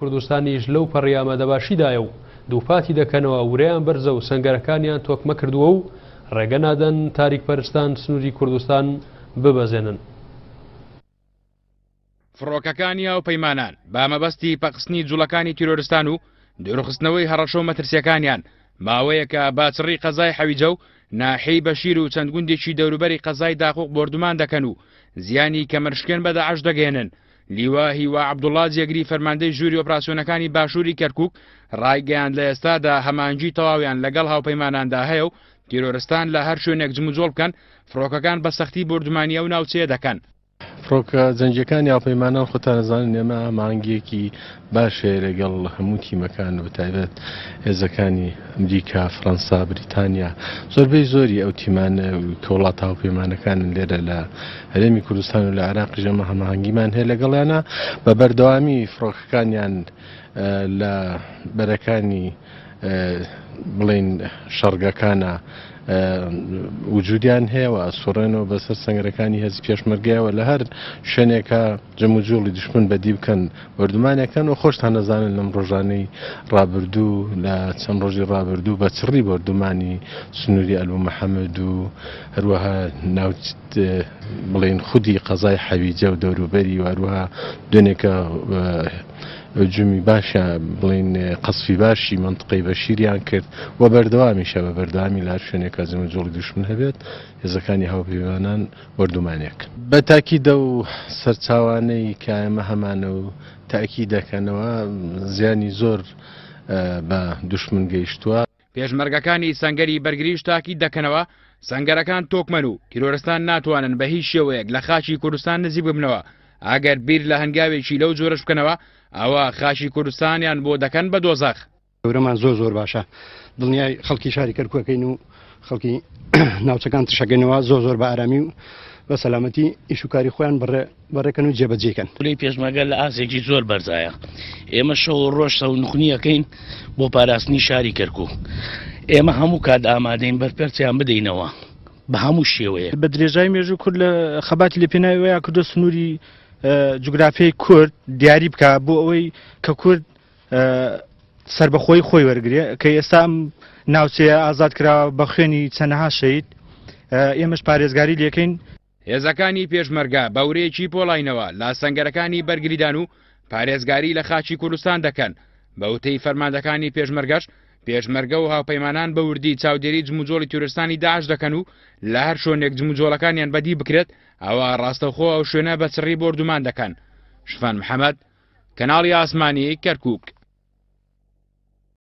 کوردستانیش لەو پەڕیامەدەباشیدایە و دووپاتی دەکەنەوە وریان بەرزە و سەنگەرەکانیان تۆکمە کردووە و ڕێگە نادەن تاریکپەرستان سنووری کوردستان ببەزێنن. فڕۆکەکانی ئەو پەیمانان بە مەبەستی پەقسنی جوڵەکانی تیرۆرستان و دوورخستنەوەی هەڕەشۆ مەترسیەکانیان ماوەیەکە باچڕی قەزای حەویجە و ناحەی بەشیر و چەند گوندێکی دەوروبەری قەزای داخۆق بردومان دەکەن و زیانی کەمەرشکێن بە داعش دەگەێنن. لیوا هیوا عەبدوڵڵا جێگری فەرماندەی ژووری ئۆپراسیۆنەکانی باشووری کەرکووک ڕایگەیاند لە ئێستادا هەمانگی تەواویان لەگەڵ هاوپەیماناندا هەیە و تیرۆرستان لە هەر شوێنێک جموجۆڵ بکەن فڕۆکەکان بە سەختی بردومانی ئەو ناوچەیە دەکەن. فڕۆکە جەنجەکانی هاوپەیمانان خۆتان دەزانن ئێمە مانگێکی باشێ لەگەڵ هەموو تیمەکان و بەتایبەت هێزەکانی ئەمریکا، فەڕەنسا، بریتانیا زۆربەی زۆری ئەو تیمانە کە وڵات هاوپەیمانەکانن لێرە لە هەرێمی کوردستان و لە عێراقیش ئەمە هەماهەنگیمان هەیە لەگەڵیانە بە بەردەوامی فڕۆکەکانیان لە بەرەکانی بڵین شەڕگەکانە وجودیان هەیە و ئەسوڕێنەوە بەسەر سەنگەرەکانی هێزی پێشمەرگایەوە لە هەر شوێنێکە جەموجۆڵی دشمن بەدی بکەن وەردومانەکەن و خۆشتان نەزانن لەم ڕۆژانەی ڕابردوو لە چەند ڕۆژی ڕابردوو بە چڕی وەردومانی سنووری ئەلبوو مەحەممەد و هەروەها ناوچ بڵین خودی قەزای حەویجە و دەوروبەری و هەروەها دوێنێکە جومی باشە بڵین قەسفی باشی منطقەی بەشیریان کرد و بەردەوامیشە بە بەردەوامی لە هەر شوێنێکە جەموجۆڵی دشمن هەبێت هێزەکانی هاوپەیمانان وەردومانێک بە تاکیدە و سەرچاوانەی کە ئێمە هەمانە و تاکی دەکەنەوە زیانی زۆر بە دشمن گەیشتووە. پێشمەرگەکانی سەنگەری بەرگریش تاکی دەکەنەوە سەنگەرەکان تۆکمەن و تیرۆرستان ناتوانن بە هیچ شێوەیەک لە خاچی کوردستان نزیک ببنەوە. ئەگەر بیر لە هەنگاوێکی لەو جۆرەش بکەنەوە ئەوە خاچی کوردستانیان بۆ دەکەن بە دۆزەخ. گەورەمان زۆر باشە دڵنیای خەڵکی شاری کەرکووەکەین و خەڵکی ناوچەکان تشەکەینەوە زۆر بە ئارامی و بە سەلامەتی ئیشوکاری خۆیان بەڕێکەن و جێبەجێکەن. پلەی پێشمەرگە لە ئاسێکی زۆر بەرزایە. ئێمە شەو ڕۆژ سەونخنیەکەین بۆ پاراستنی شاری کەرکووک. ئێمە هەموو کات ئامادەین بەرپەرچیان بدەینەوە بە هەموو شێوەیە. بە درێژای مێژوو کورد لە خەباتی لە پێناویە کردو سنووری جوگرافیای کورد دیاری بکە بۆ ئەوەی کە کورد سربەخۆی خۆی وەرگێ کە ئێستا ناوچەیە ئازاد کراوە بە خوێنی چەندەها شەید ئێمەش پارێزگاری لەکەین. هێزەکانی پێشمەرگە بەورەیەکی پۆڵاینەوە لا سەنگەرەکانی بەرگریدان و پارێزگاری لە خاچی کوردستان دەکەن. بە وتەی فەرماندەکانی پێشمەرگەش پێشمەرگە و هاوپەیمانان بە وردی چاودێری جموجۆڵی تورستانی داعش دەکەن و لە هەر شوێنێک جموجۆڵەکانیان بەدی بکرێت ئەوە ڕاستەوخۆ ئەو شوێنە بە چڕی بردومان دەکەن. شفان محەممەد، کەناڵی ئاسمانی کەرکووک.